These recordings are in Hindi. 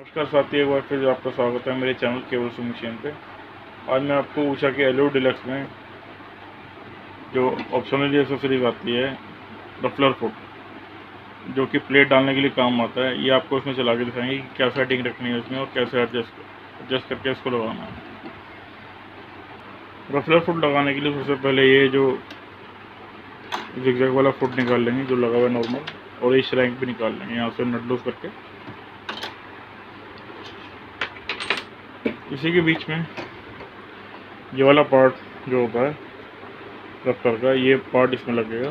नमस्कार साथी, एक बार फिर आपका स्वागत है मेरे चैनल केबल मशीन पे। आज मैं आपको उषा के एलो डिलक्स में जो ऑप्शनल एक्सेसरीज आती है रफलर फुट, जो कि प्लेट डालने के लिए काम आता है, ये आपको इसमें चला के दिखाएंगे कि क्या सेटिंग रखनी है इसमें और कैसे एडजस्ट करके इसको लगाना है। रफलर फुट लगाने के लिए सबसे पहले ये जो जिगजैग वाला फुट निकाल लेंगे जो लगा हुआ है नॉर्मल, और ये श्रैंक भी निकाल लेंगे यहाँ से नट लूज करके। इसी के बीच में ये वाला पार्ट जो होता है रफ्तर का, ये पार्ट इसमें लगेगा।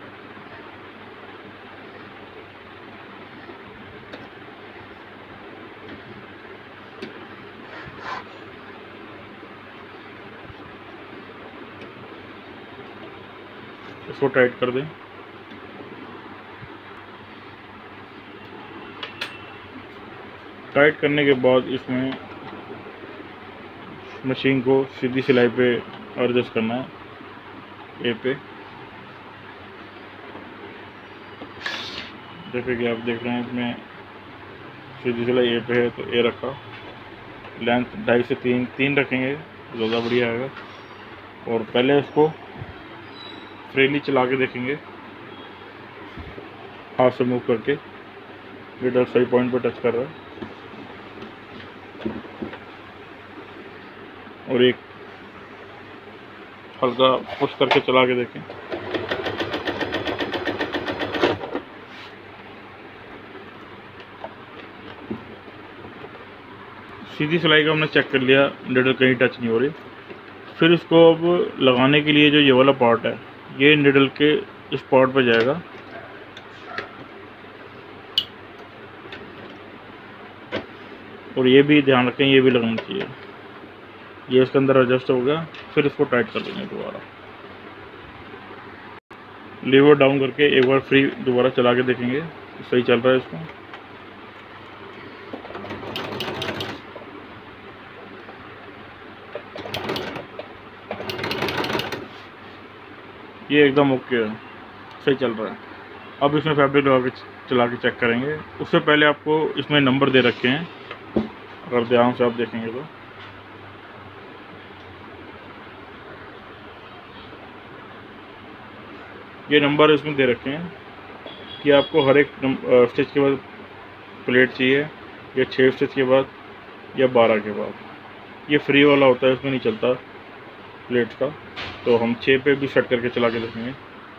इसको टाइट कर दें। टाइट करने के बाद इसमें मशीन को सीधी सिलाई पे एडजस्ट करना है, ए पे। जैसे कि आप देख रहे हैं इसमें सीधी सिलाई ए पे है तो ए रखा, लेंथ 2.5 से 3 रखेंगे, ज़्यादा बढ़िया आएगा। और पहले इसको फ्रीली चला के देखेंगे हाथ से मूव करके, लीडर सही पॉइंट पे टच कर रहा है। और एक हल्का पुश करके चला के देखें। सीधी सिलाई का हमने चेक कर लिया, नीडल कहीं टच नहीं हो रही। फिर इसको अब लगाने के लिए जो ये वाला पार्ट है, ये नीडल के इस पार्ट पर जाएगा। और ये भी ध्यान रखें, ये भी लगना चाहिए। ये इसके अंदर एडजस्ट हो गया। फिर इसको टाइट कर देंगे दोबारा, लीवर डाउन करके एक बार फ्री दोबारा चला के देखेंगे सही चल रहा है इसको। ये एकदम ओके है, सही चल रहा है। अब इसमें फैब्रिक लगा के चला के चेक करेंगे। उससे पहले आपको इसमें नंबर दे रखे हैं, अगर ध्यान से आप देखेंगे तो। ये नंबर इसमें दे रखे हैं कि आपको हर एक स्टिच के बाद प्लेट चाहिए, या 6 स्टिच के बाद या 12 के बाद। ये फ्री वाला होता है, इसमें नहीं चलता प्लेट का, तो हम 6 पे भी सेट करके चला के देखेंगे।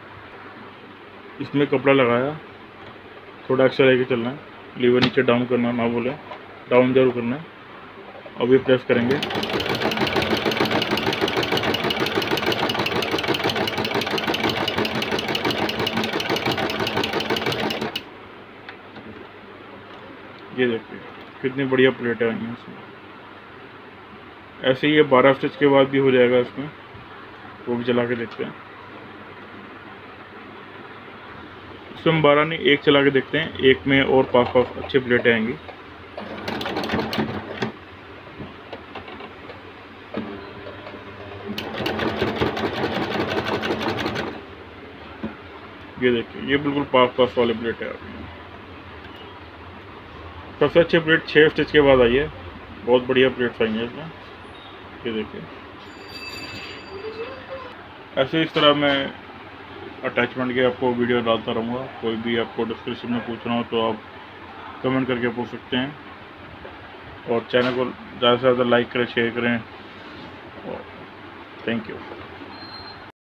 इसमें कपड़ा लगाया, थोड़ा एक्स्ट्रा लेके चलना है, लीवर नीचे डाउन करना ना बोले, डाउन जरूर करना है। अब ये प्रेस करेंगे, ये देखिए कितनी बढ़िया प्लेट है इसमें। ऐसे ही ये 12 स्टिच के बाद भी हो जाएगा इसमें, वो भी चला के देखते हैं। इसमें हम 12 नहीं, 1 चला के देखते हैं, 1 में और 5 अच्छी प्लेटें आएंगी। ये देखिए, ये बिल्कुल 5 वाले प्लेट है। सबसे अच्छी प्लेट 6 स्टिच के बाद आई है, बहुत बढ़िया प्लेट्स आई हैं इसमें। ये देखिए, ऐसे इस तरह मैं अटैचमेंट के आपको वीडियो डालता रहूँगा। कोई भी आपको डिस्क्रिप्शन में पूछना हो तो आप कमेंट करके पूछ सकते हैं। और चैनल को ज़्यादा से ज़्यादा लाइक करें, शेयर करें। और थैंक यू।